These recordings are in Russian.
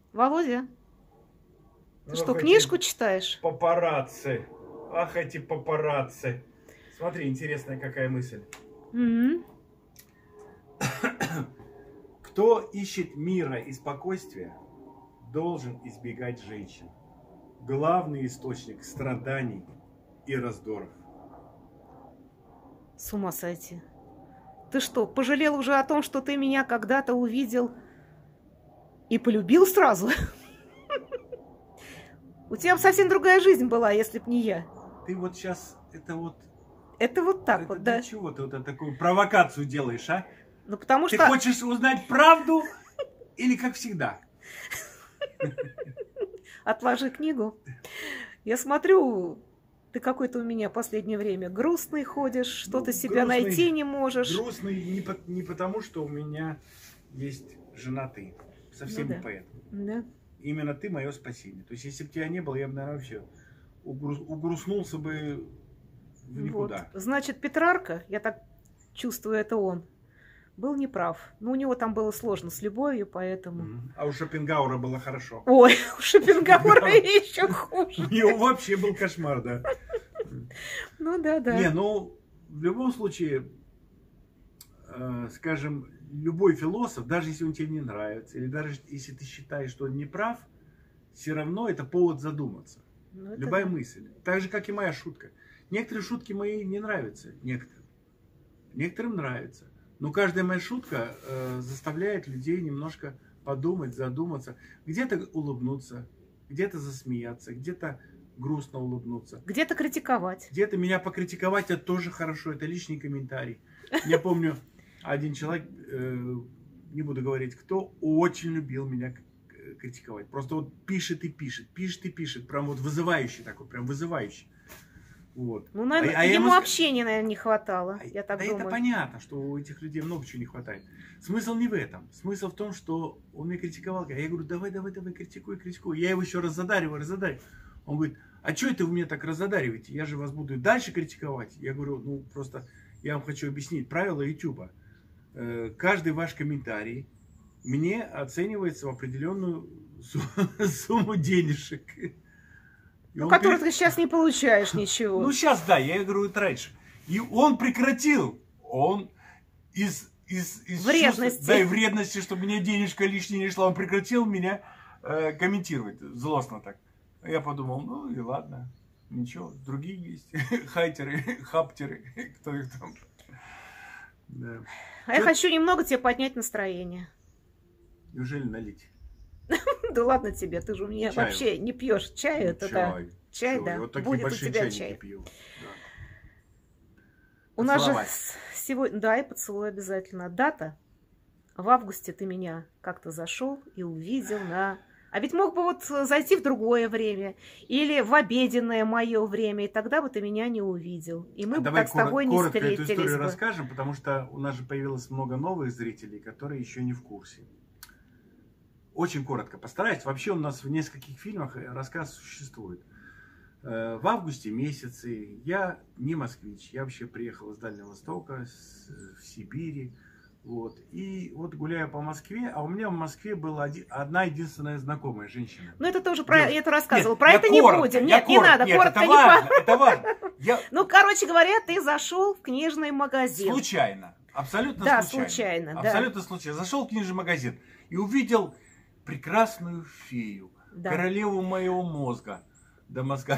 Володя, ты что, Ох, книжку эти читаешь? папарацци. Ах, эти папарацци. Смотри, интересная какая мысль. М. Кто ищет мира и спокойствия, должен избегать женщин. Главный источник страданий и раздоров. С ума сойти. Ты что, пожалел уже о том, что ты меня когда-то увидел и полюбил сразу? У тебя бы совсем другая жизнь была, если б не я. Ты вот сейчас Это вот так это вот, для да. чего ты вот такую провокацию делаешь, а? Ну, потому Ты что... хочешь узнать правду или как всегда? Отложи книгу. Я смотрю, ты какой-то у меня последнее время грустный ходишь, что-то себя найти не можешь. Грустный не потому, что у меня есть жена ты. Совсем Ну не да. поэтому. Да. Именно ты мое спасение. То есть, если бы тебя не было, я бы, наверное, вообще угрустнулся бы в Вот. никуда. Значит, Петрарка, я так чувствую, это он, был неправ. Но у него там было сложно с любовью, поэтому... А у Шопенгауэра было хорошо. Ой, у Шопенгауэра еще хуже. У него вообще был кошмар, да. Ну да, да. Не, ну, в любом случае, скажем, любой философ, даже если он тебе не нравится, или даже если ты считаешь, что он не прав, все равно это повод задуматься. Ну, это Любая да. мысль. Так же, как и моя шутка. Некоторые шутки мои не нравятся, некоторым. Некоторым нравится. Но каждая моя шутка заставляет людей немножко подумать, задуматься. Где-то улыбнуться, где-то засмеяться, где-то грустно улыбнуться. Где-то критиковать. Где-то меня покритиковать, это тоже хорошо, это личный комментарий. Я помню, один человек, не буду говорить кто, очень любил меня критиковать. Просто вот пишет и пишет, пишет и пишет, прям вот вызывающий такой, прям вызывающий. Вот. Ну, наверное, ему общения, наверное, не хватало, я так думаю. Это понятно, что у этих людей много чего не хватает. Смысл не в этом. Смысл в том, что он меня критиковал. Я говорю, давай, критикуй. Я его еще разодариваю. Он говорит, а что это вы меня так разодариваете? Я же вас буду и дальше критиковать. Я говорю, ну, просто я вам хочу объяснить правила YouTube. Каждый ваш комментарий мне оценивается в определенную сумму денежек. Ну, которую ты сейчас не получаешь ничего. Ну, сейчас, да, я говорю, это раньше. И он прекратил. Он из вредности. Чувства, да, и вредности, чтобы мне денежка лишняя не шла, он прекратил меня комментировать злостно так. Я подумал, ну и ладно, ничего, другие есть. Хайтеры, хаптеры, кто их там. Да. А я хочу немного тебе поднять настроение. Неужели налить? Да ладно тебе, ты же у меня Чаю. Вообще не пьешь чай, это да. Чай, да. Вот такие Будет у большие тебя чайники чай. пью. Да. У нас же сегодня, да, и поцелуй обязательно. Дата. В августе ты меня как-то зашел и увидел на... А ведь мог бы вот зайти в другое время. Или в обеденное мое время. И тогда бы ты меня не увидел. И мы бы так с тобой не встретились эту историю бы. расскажем, потому что у нас же появилось много новых зрителей, которые еще не в курсе. Очень коротко постараюсь. Вообще у нас в нескольких фильмах рассказ существует. В августе месяце я не москвич. Я вообще приехал из Дальнего Востока, в Сибири. Вот. И вот гуляю по Москве, а у меня в Москве была одна единственная знакомая женщина. Ну, это тоже про это рассказывал. Нет, про это не будем. Нет, не надо. Нет, коротко это не важно, это важно. Ну, короче говоря, ты зашел в книжный магазин. Случайно. Абсолютно да, случайно. Да. Абсолютно случайно. Зашел в книжный магазин и увидел прекрасную фею, да. королеву моего мозга. До мозга.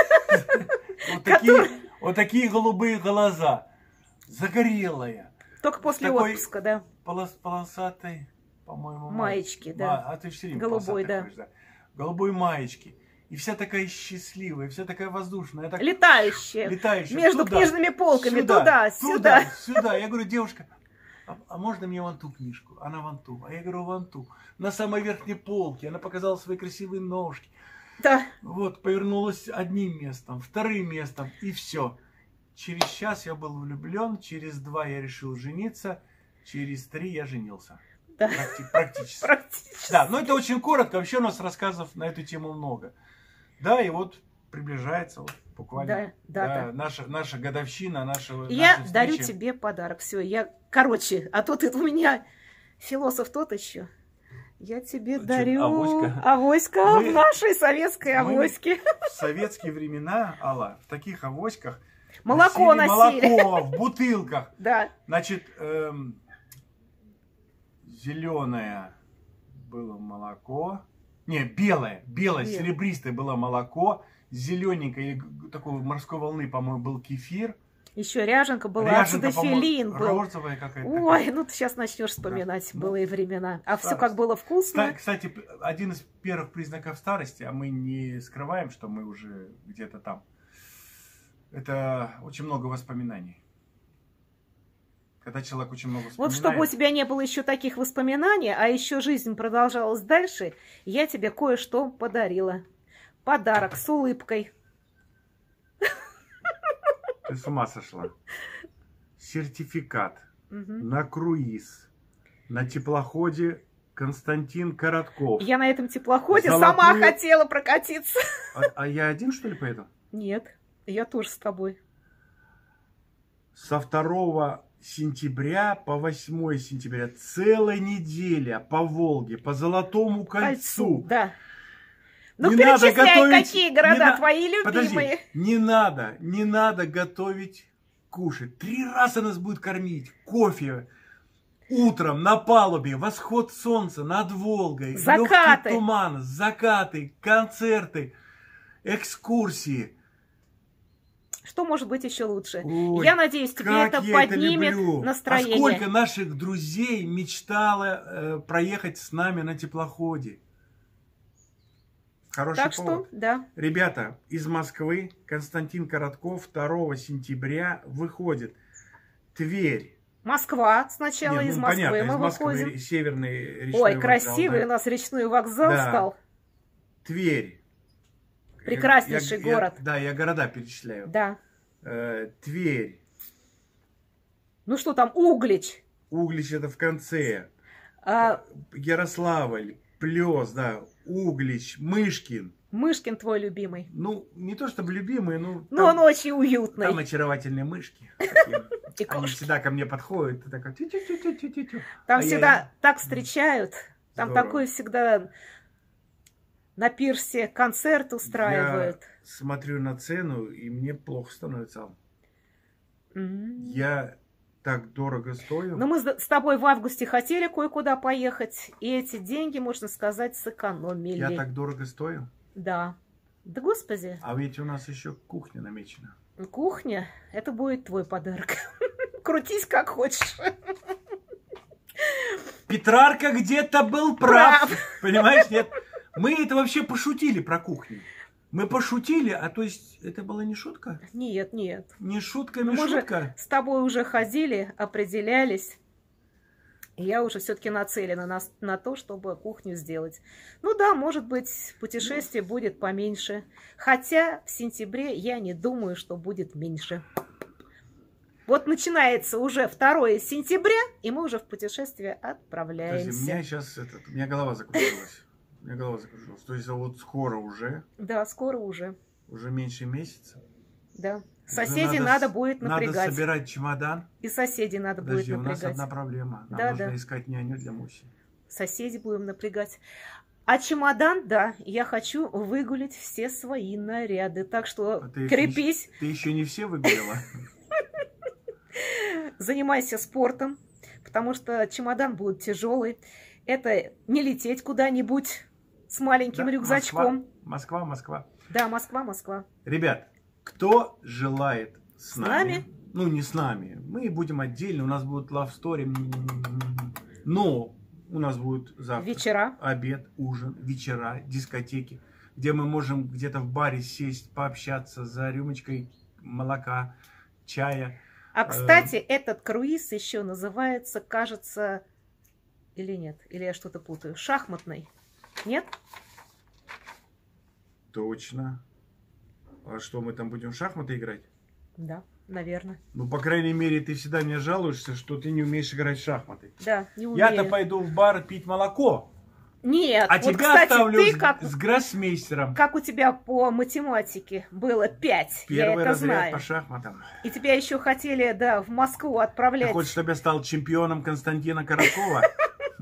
Вот такие голубые глаза. Загорелая. Только после отпуска, да. Полосатой, по-моему, маечки, да. А ты все время голубой, да. Ходишь, да. Голубой маечки. И вся такая счастливая, вся такая воздушная. Так... Летающая. Между книжными полками. Туда-сюда. Я говорю, девушка, а можно мне вон ту книжку? Она вон ту. А я говорю, вон ту. На самой верхней полке. Она показала свои красивые ножки. Да. Вот, повернулась одним местом, вторым местом, и все. Через час я был влюблен, через 2 я решил жениться, через 3 я женился. Да. Практически. Да, но это очень коротко, вообще у нас рассказов на эту тему много. Да, и вот приближается вот, буквально наша годовщина, Я дарю тебе подарок. Все, короче, а то ты у меня философ тот еще. Я тебе Значит, дарю авоська. авоська Мы- в нашей советской авоське. В советские времена, Алла, в таких авоськах Молоко носили. молоко в бутылках. Да. Значит, зеленое было молоко. Не, белое, Белое. серебристое было молоко. Зелененькое, такой морской волны, по-моему, был кефир. Еще ряженка была, Ряженка, ацидофилин по-моему, был. розовая какая-то. Ой, ну ты сейчас начнешь вспоминать Ну, былые времена. А все старость. как было вкусно. Кстати, один из первых признаков старости, а мы не скрываем, что мы уже где-то там. Это очень много воспоминаний. Когда человек очень много Вот вспоминает. чтобы у тебя не было еще таких воспоминаний, а еще жизнь продолжалась дальше, я тебе кое-что подарила. Подарок с улыбкой. Ты с ума сошла. Сертификат Мгм. на круиз на теплоходе Константин Коротков. Я на этом теплоходе Золотую- сама хотела прокатиться. А я один, что ли, поеду? Нет, я тоже с тобой. Со 2 сентября по 8 сентября целая неделя по Волге, по Золотому кольцу. Да. Ну, Не надо перечисляй, готовить- какие не города на- твои Подожди, любимые. не надо готовить, кушать. 3 раза нас будет кормить. Кофе утром на палубе, восход солнца над Волгой, Закаты. легкий туман, закаты, концерты, экскурсии. Что может быть еще лучше? Ой, Я надеюсь, тебе как это я поднимет люблю. настроение. А сколько наших друзей мечтало проехать с нами на теплоходе. Хороший Так повод. что, да. Ребята, из Москвы Константин Коротков 2 сентября выходит. Тверь. Москва сначала, Не, из ну, Москвы понятно, мы из Москвы выходим. северный речной Ой, вокзал, красивый да. у нас речной вокзал Да. стал. Тверь. Прекраснейший город. Да, я города перечисляю. Да. Тверь. Ну что там, Углич. Углич это в конце. А, Ярославль, Плёс, да, Углич, Мышкин. Мышкин твой любимый. Ну, не то чтобы любимые, но Ну, он очень уютный. там очаровательные мышки. Такие. И Они кошки. всегда ко мне подходят. И такая, тю-тю-тю-тю-тю-тю. Там А я всегда так встречают. Там Здорово. такой всегда на пирсе концерт устраивают. Я смотрю на цену, и мне плохо становится. М. Я так дорого стою. Но мы с тобой в августе хотели кое-куда поехать, и эти деньги, можно сказать, сэкономили. Я так дорого стою. Да. Да господи, А ведь у нас еще кухня намечена. кухня, это будет твой подарок. Крутись как хочешь. Петрарка где-то был прав. Прав. Понимаешь, нет? Мы это вообще пошутили про кухню. Мы пошутили, а то есть это была не шутка? Нет, нет. Не шутка, Ну, не мы же шутка. с тобой уже ходили, определялись. И я уже все-таки нацелена на то, чтобы кухню сделать. Ну да, может быть, путешествие будет поменьше. Хотя в сентябре я не думаю, что будет меньше. Вот начинается уже 2 сентября, и мы уже в путешествие Подожди, отправляемся. у меня сейчас у меня голова закружилась. У меня голова закружилась. То есть вот скоро уже Да, скоро уже. меньше месяца. Да. Уже Соседей надо будет напрягать. Надо собирать чемодан. И соседей надо Подожди, будет у нас напрягать. одна проблема. Нам Да, нужно да. искать няню для Муси. Соседей будем напрягать. А чемодан, да, я хочу выгулить все свои наряды. Так что А ты крепись, Ты еще не все выбрала? занимайся спортом, потому что чемодан будет тяжелый. Это не лететь куда-нибудь с маленьким Да, рюкзачком. Москва. Да, Москва. Ребят, кто желает с С нами? Ну, не с нами. Мы будем отдельно, у нас будет love story. Но у нас будет завтра Вечера. обед, ужин, вечера, дискотеки, где мы можем где-то в баре сесть, пообщаться за рюмочкой молока, чая. А, кстати, этот круиз еще называется, кажется, или нет? Или я что-то путаю? Шахматный. Нет? Точно. А что, мы там будем в шахматы играть? Да, наверное. Ну, по крайней мере, ты всегда мне жалуешься, что ты не умеешь играть в шахматы. Да, не умею. Я-то пойду в бар пить молоко, Нет, а вот, тебя кстати, оставлю ты с гроссмейстером. как у тебя по математике было 5, я Первый это разряд знаю. по шахматам. И тебя еще хотели, да, в Москву Ты отправлять. хочешь, чтобы я стал чемпионом Константина Короткова?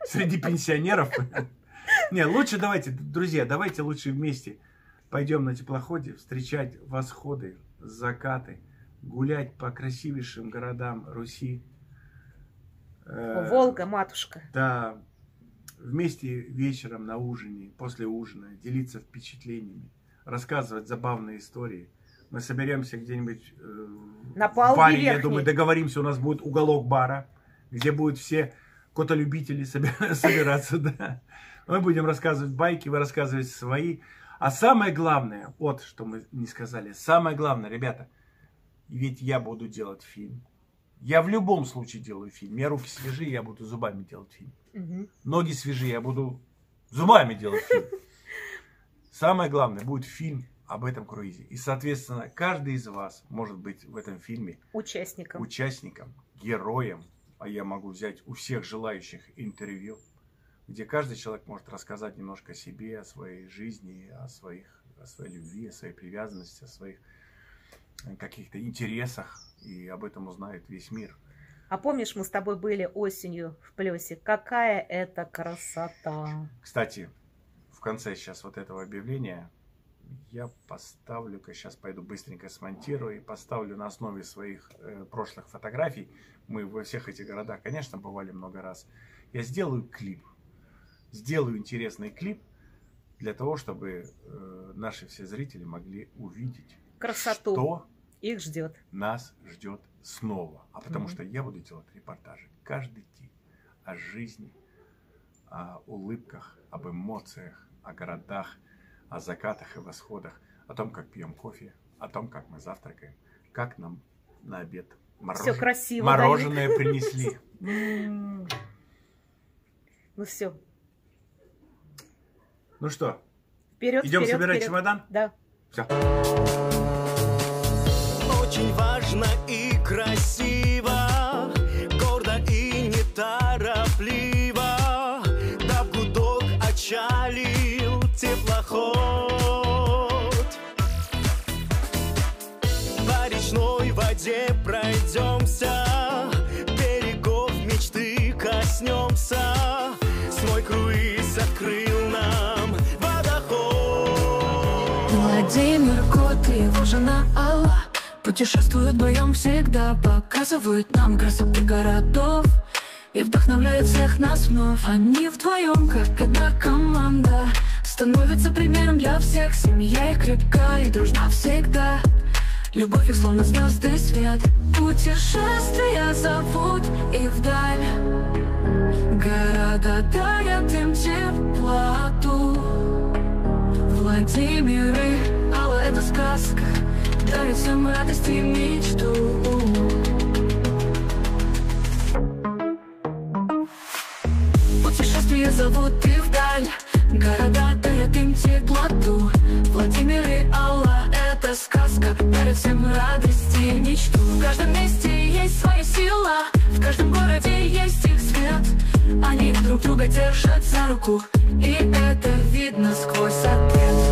среди пенсионеров. Не, лучше давайте, друзья, давайте лучше вместе пойдем на теплоходе встречать восходы, закаты, гулять по красивейшим городам Руси. Волга, матушка. Да, вместе вечером на ужине, после ужина, делиться впечатлениями, рассказывать забавные истории. Мы соберемся где-нибудь На в палубе баре, я верхней. думаю, договоримся, у нас будет уголок бара, где будут все котолюбители собираться, да. Мы будем рассказывать байки, вы рассказываете свои. А самое главное, вот что мы не сказали, самое главное, ребята, ведь я буду делать фильм. Я в любом случае делаю фильм. У меня руки свежие, я буду зубами делать фильм. Ноги свежие, я буду зубами делать фильм. Самое главное, будет фильм об этом круизе. И, соответственно, каждый из вас может быть в этом фильме Участником, героем. А я могу взять у всех желающих интервью, где каждый человек может рассказать немножко о себе, о своей жизни, о своей любви, о своей привязанности, о своих каких-то интересах. И об этом узнает весь мир. А помнишь, мы с тобой были осенью в Плёсе? Какая это красота! Кстати, в конце сейчас вот этого объявления я поставлю-ка, сейчас пойду быстренько смонтирую и поставлю на основе своих прошлых фотографий. Мы во всех этих городах, конечно, бывали много раз. Я сделаю клип. Сделаю интересный клип для того, чтобы наши все зрители могли увидеть Красоту. Что их ждет. Нас ждет снова. А потому что я буду делать репортажи каждый день о жизни, о улыбках, об эмоциях, о городах, о закатах и восходах, о том, как пьем кофе, о том, как мы завтракаем, как нам на обед Все красиво мороженое принесли. Ну все. Ну что, Вперед, идем вперед, собирать вперед. чемодан? Да. Все. Очень важно и красиво, гордо и неторопливо, да в гудок отчалил теплоход. По речной воде пройдемся, берегов мечты коснемся, свой круиз открыл нам водоход. Владимир Кот и его жена Алла путешествуют вдвоем всегда, показывают нам красоты городов и вдохновляют всех нас вновь. Они вдвоем, как одна команда, становятся примером для всех. Семья их крепка и дружна всегда, любовь их словно звезды свет. Путешествия зовут их вдаль, города дарят им теплоту. Владимир и Алла — это сказка, дарит всем радость и мечту. Путешествия зовут их вдаль, города дарят им теплоту. Владимир и Алла — это сказка, дарит всем радость и мечту. В каждом месте есть своя сила, в каждом городе есть их свет. Они друг друга держат за руку, и это видно сквозь ответ.